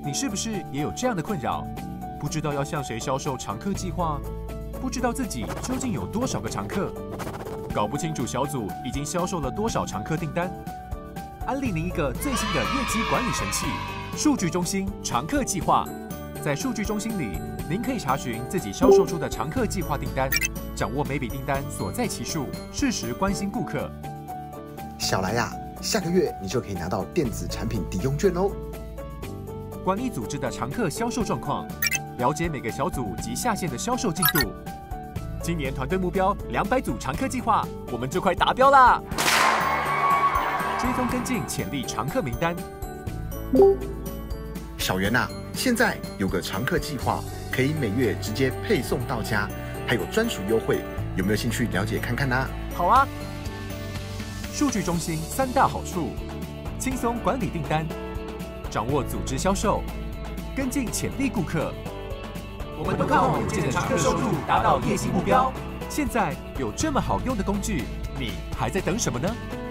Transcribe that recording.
你是不是也有这样的困扰？不知道要向谁销售常客计划，不知道自己究竟有多少个常客，搞不清楚小组已经销售了多少常客订单。安利您一个最新的业绩管理神器——数据中心常客计划。在数据中心里，您可以查询自己销售出的常客计划订单，掌握每笔订单所在期数，适时关心顾客。 小来呀，下个月你就可以拿到电子产品抵用券哦。 管理组织的常客销售状况，了解每个小组及下线的销售进度。今年团队目标200组常客计划，我们就快达标啦！追踪跟进潜力常客名单。 小袁呐，现在有个常客计划，可以每月直接配送到家，还有专属优惠，有没有兴趣了解看看呢？ 好啊！数据中心3大好处：轻松管理订单，掌握组织销售，跟进潜力顾客。我们都靠稳健的常客收入达到业绩目标。现在有这么好用的工具，你还在等什么呢？